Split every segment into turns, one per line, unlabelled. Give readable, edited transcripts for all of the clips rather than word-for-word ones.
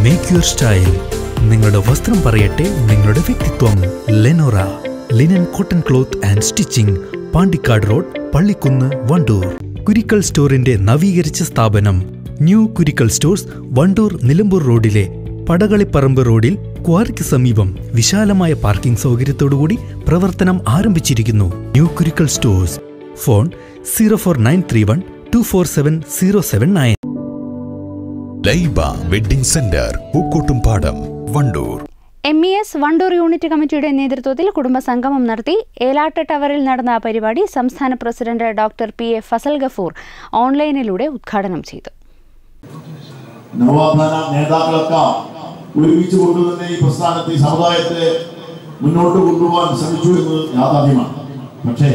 Make your style. നിങ്ങളുടെ വസ്ത്രം പറയട്ടെ നിങ്ങളുടെ വ്യക്തിത്വം. Lenora linen cotton cloth and stitching, Pandikkad road, Pallikkunnu, Wandoor. Kurikkal സ്റ്റോറിന്റെ നവീകരിച്ച സ്ഥാപനം ന്യൂ കുരിക്കൽ സ്റ്റോഴ്സ്, വണ്ടൂർ നിലമ്പൂർ റോഡിലെ പടകളിപ്പറമ്പ് റോഡിൽ ക്വാറിക്ക് സമീപം വിശാലമായ പാർക്കിംഗ് സൗകര്യത്തോടുകൂടി പ്രവർത്തനം ആരംഭിച്ചിരിക്കുന്നു. New Kurikkal stores. Phone 04931247079.
Laiba wedding centre, Pookkottumpadam, Wandoor.
MES Wandoor unit കമ്മിറ്റിയുടെ നേതൃത്വത്തിൽ കുടുംബസംഗമം നടത്തി. ഏലാട്ട് ടവറിൽ നടന്ന പരിപാടി സംസ്ഥാന president doctor P.A. Fasal Gafoor ഓൺലൈനിലൂടെ ഉദ്ഘാടനം ചെയ്തു.
നവോത്ഥാന നേതാക്കളൊക്കെ ഒരുമിച്ച് കൊണ്ടുതന്നെ ഈ പ്രസ്ഥാനത്തെ, ഈ സമുദായത്തെ മുന്നോട്ട് കൊണ്ടുപോകാൻ ശ്രമിച്ചു എന്ന് യാഥാർത്ഥ്യമാണ്. പക്ഷേ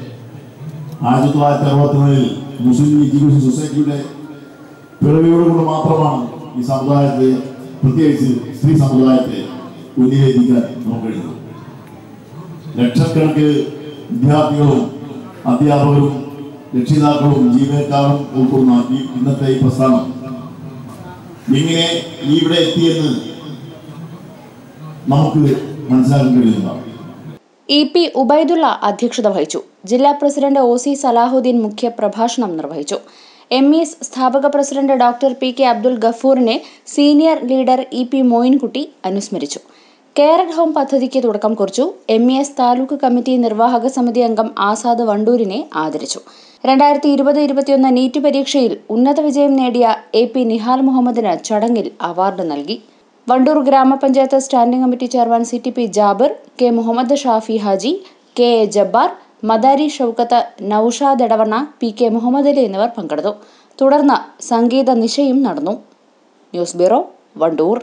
1964 മുസ്ലിം എഡ്യൂക്കേഷൻ സൊസൈറ്റിയുടെ പിറവിയോടുകൊണ്ട് മാത്രമാണ് ഈ സമുദായത്തെ, പ്രത്യേകിച്ച് സ്ത്രീ സമുദായത്തെ ഉന്നയിക്കാൻ നമുക്ക് കഴിയുന്നത്. ലക്ഷക്കണക്കിന് വിദ്യാർത്ഥികളും അധ്യാപകരും രക്ഷിതാക്കളും ജീവനക്കാരും ഉൾക്കൊള്ളുന്ന ഇന്നത്തെ ഈ പ്രസ്ഥാനം എങ്ങനെ ഇവിടെ എത്തിയെന്ന് നമുക്ക് മനസ്സിലാക്കാൻ കഴിയുന്നതാണ്.
EP ഉബൈദുള്ള അധ്യക്ഷത വഹിച്ചു. ജില്ലാ പ്രസിഡന്റ് OC സലാഹുദ്ദീൻ മുഖ്യ പ്രഭാഷണം നിർവഹിച്ചു. MES സ്ഥാപക പ്രസിഡന്റ് ഡോക്ടർ P.K. അബ്ദുൽ ഗഫൂറിനെ സീനിയർ ലീഡർ EP മോയിൻകുട്ടി അനുസ്മരിച്ചു. കെയർ അറ്റ് ഹോം പദ്ധതിക്ക് തുടക്കം കുറിച്ചു. MES താലൂക്ക് കമ്മിറ്റി നിർവാഹക സമിതി അംഗം ആസാദ് വണ്ടൂരിനെ ആദരിച്ചു. 2020-21 നീറ്റ് പരീക്ഷയിൽ ഉന്നത വിജയം നേടിയ AP നിഹാൽ മുഹമ്മദിന് ചടങ്ങിൽ അവാർഡ് നൽകി. വണ്ടൂർ ഗ്രാമപഞ്ചായത്ത് standing committee chairman CTP Jabir, K. Muhammad Shafi Haji, KA Jabbar, Madari Shoukath, Noushad Edavanna, PK Muhammad Ali എന്നിവർ പങ്കെടുത്തു. തുടർന്ന് സംഗീത നിശയും നടന്നു. News bureau, Wandoor.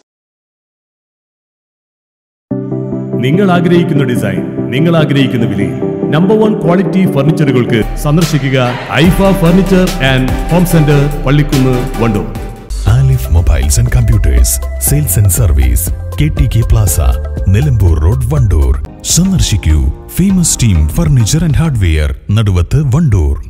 നിങ്ങൾ ആഗ്രഹിക്കുന്ന ഡിസൈൻ, നിങ്ങൾ ആഗ്രഹിക്കുന്ന വിലയിൽ നമ്പർ 1 ക്വാളിറ്റി ഫർണിച്ചറുകൾക്ക് സന്ദർശിക്കുക Aifa furniture and home centre, Pallikkunnu, Wandoor.
Alif mobiles and computers sales and service, KTK plaza, Nilambur road, Wandoor. സന്ദർശിക്കൂ famous team furniture and hardware, Naduvath, Wandoor.